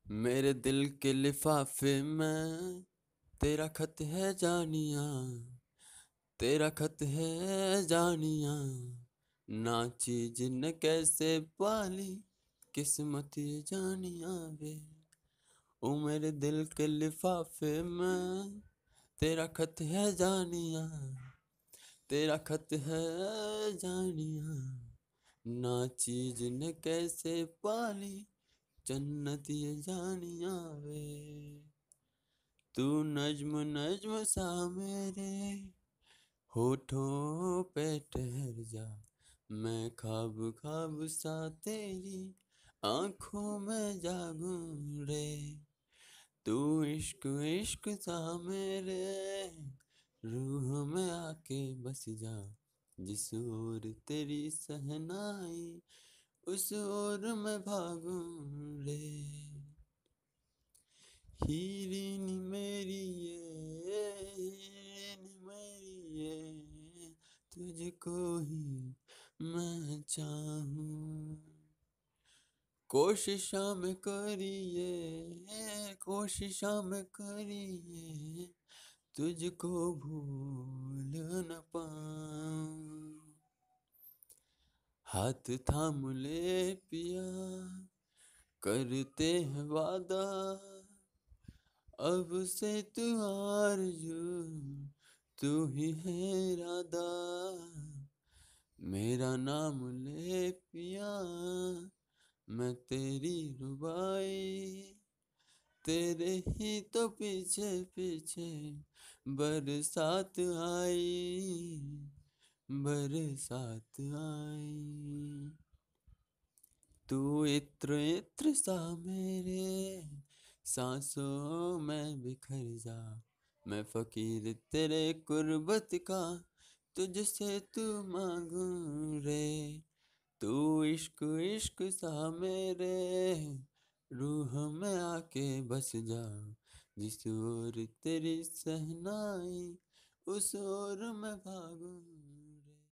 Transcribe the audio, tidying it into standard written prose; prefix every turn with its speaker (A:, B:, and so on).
A: मेरे दिल के लिफाफे में तेरा खत है जानिया, तेरा खत है जानिया। ना चीज न कैसे पाली किस्मत ये जानिया वे। ओ मेरे दिल के लिफाफे में तेरा खत है जानिया, तेरा खत है जानिया। ना चीज न कैसे पाली जन्नत ये जानिया वे। तू नज्म नज्म सा मेरे होठों पे ठहर जा, मैं ख्वाब ख्वाब सा तेरी आंखों में जागूं रे। तू इश्क इश्क सा मेरे रूह में आके बस जा, जिस ओर तेरी सहनाई उस ओर मैं भागूं रे। हीरिनी मेरी ये, हीरिनी मेरी ये, तुझको ही मैं चाहूं। कोशिशा में करिए, कोशिशा में करिए, तुझको भूल न पाऊं। हाथ थाम ले पिया, करते हैं वादा, अब से तू आरज़ू, तू ही है इरादा। मेरा नाम ले पिया, मैं तेरी रुबाई, तेरे ही तो पीछे पीछे बरसात आई, बरसात आई। तू इत्र इत्र सा मेरे सांसों में बिखर जा, मैं फकीर तेरे कुर्बत का, तुझसे तू मांगूं रे। तू इश्क इश्क सा मेरे रूह में आके बस जा, जिस ओर तेरी सहनाई उस ओर मैं भागूं